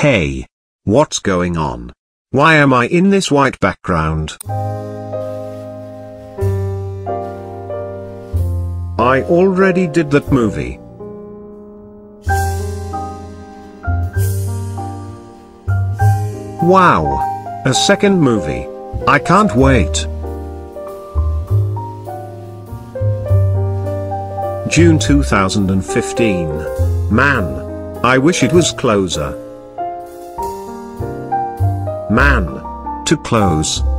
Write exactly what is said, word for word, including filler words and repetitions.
Hey. What's going on? Why am I in this white background? I already did that movie. Wow! A second movie. I can't wait. June two thousand fifteen. Man. I wish it was closer. Man. To close.